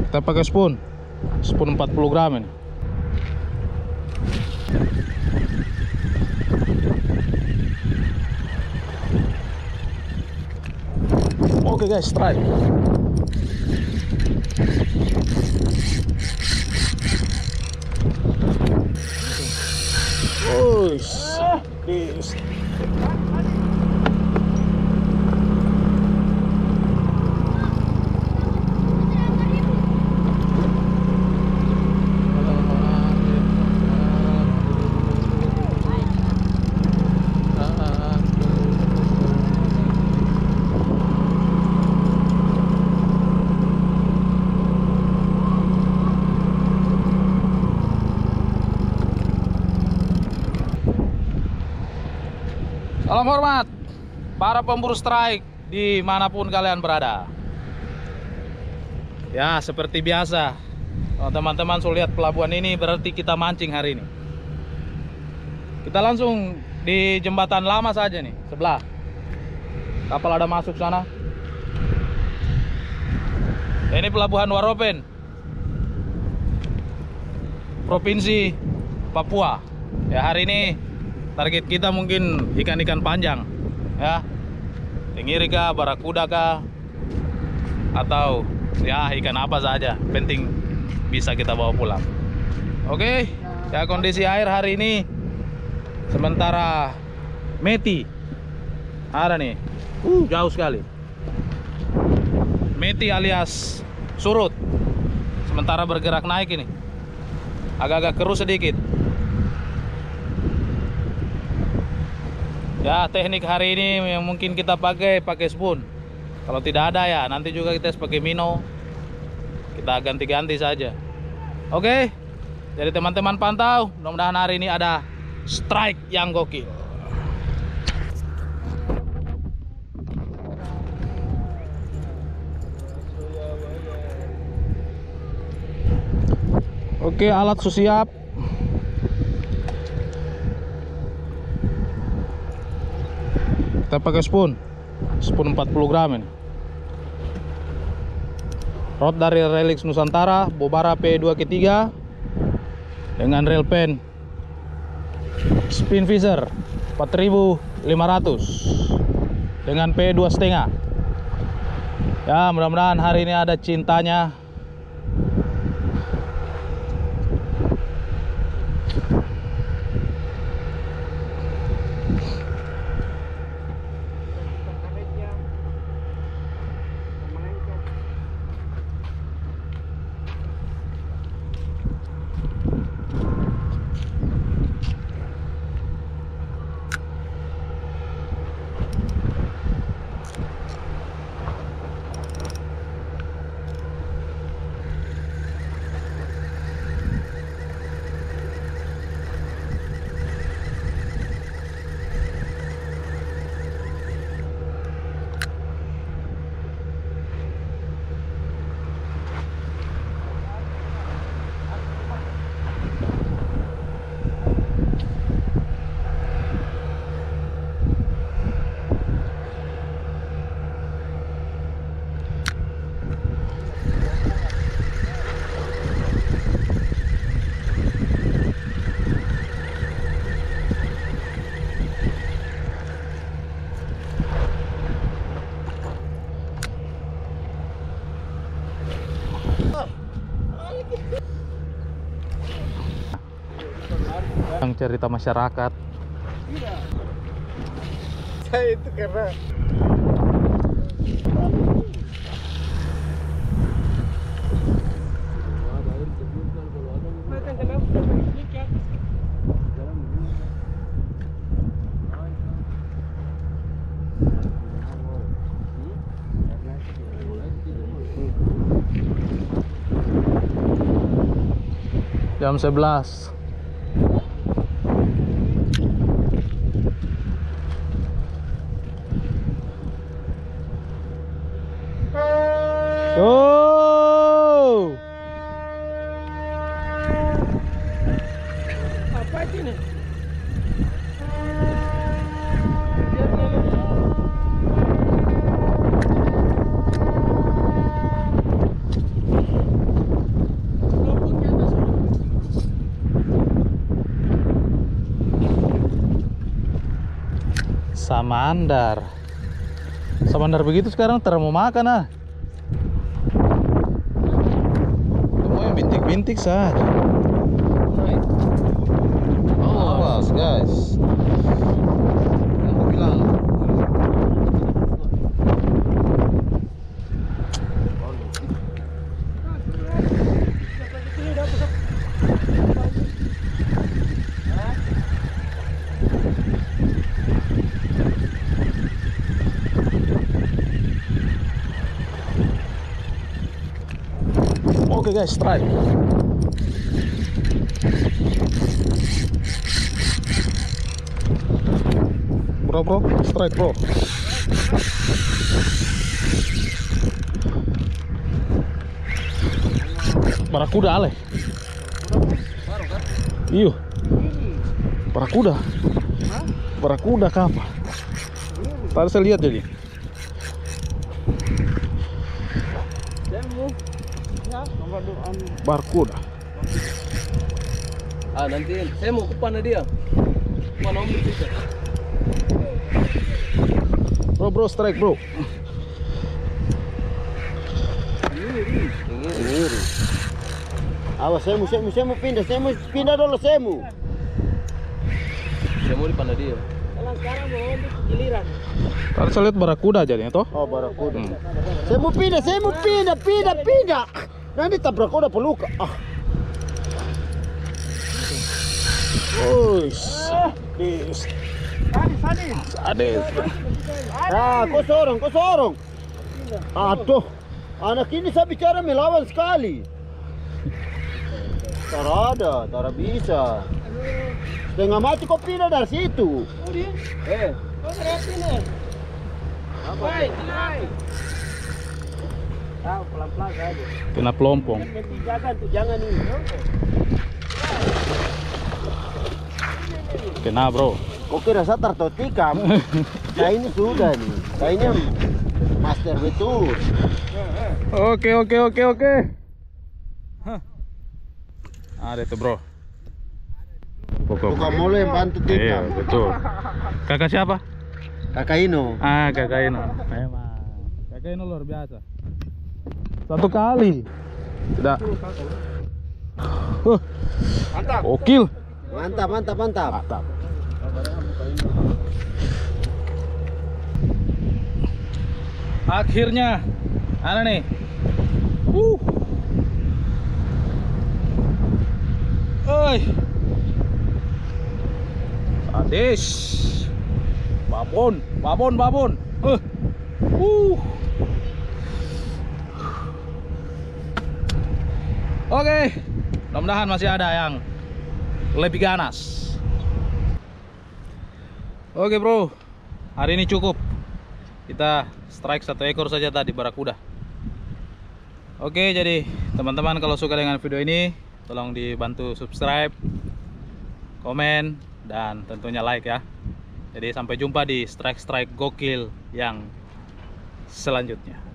Kita pakai spoon 40 gram ini. Oke guys, strike. Salam hormat para pemburu strike dimanapun kalian berada. Ya, seperti biasa, teman-teman sudah lihat pelabuhan ini, berarti kita mancing hari ini. Kita langsung di jembatan lama saja nih, sebelah. Kapal ada masuk sana. Ini pelabuhan Waropen, Provinsi Papua. Ya, hari ini target kita mungkin ikan-ikan panjang, ya, tenggiri kah, barakuda kah, atau ya ikan apa saja, penting bisa kita bawa pulang. Oke, ya kondisi air hari ini sementara meti ada nih, jauh sekali. Meti alias surut, sementara bergerak naik ini, agak-agak keruh sedikit. Ya, teknik hari ini yang mungkin kita pakai spoon. Kalau tidak ada ya nanti juga kita pakai minnow. Kita ganti-ganti saja. Oke. Jadi teman-teman pantau, mudah-mudahan hari ini ada strike yang gokil. Oke, alat sudah siap. Kita pakai spoon 40 gram ini. Rod dari Relix Nusantara, Bobara P2K3 dengan reel pen Spin Fisher 4500 dengan P2,5. Ya, mudah-mudahan hari ini ada cintanya. Yang cerita masyarakat. Iya. Saya itu karena jam 11. Oh, apa ini? Samandar. Samandar begitu sekarang mau makan ah. Semua yang bintik-bintik saja. Awas guys. Yang aku bilang. Oke guys, strike. Bro, strike bro. Barakuda ale. Iyo. Barakuda. Barakuda apa? Tadi saya lihat jadi. Barakuda. Ah, nanti saya mau ke mana dia? Mana om itu? Bro, strike bro. Ini. Awas, saya mau pindah dulu semu. Saya mau di mana dia? Sekarang mau di giliran. Tadi saya lihat barakuda jadinya toh. Oh, barakuda. Saya mau pindah. Nanti tabrak udah peluka. Ah. Sadis. Ah, kau sorong. Aduh, anak ini saya bicara melawan sekali. Tak bisa. Setengah mati kau pindah dari situ. Pelan-pelan saja. Kena pelompong. Jangan ini. Kena bro. Kok kira saya tertotikam? Nah ini sudah nih. Kayaknya master betul. Oke. Ada tuh bro. Bukan mulu yang bantu kita. Iya betul. Kakak siapa? Kakak Ino. Kakak Ino. Memang. Kakak Ino luar biasa. Satu kali. Tidak. Mantap. Gokil. Mantap. Akhirnya ada nih. Oi. Sadis. Babon. Oke, mudah-mudahan masih ada yang lebih ganas. Oke bro, hari ini cukup. Kita strike 1 ekor saja tadi barakuda. Oke, jadi teman-teman kalau suka dengan video ini, tolong dibantu subscribe, komen, dan tentunya like ya. Jadi sampai jumpa di strike gokil yang selanjutnya.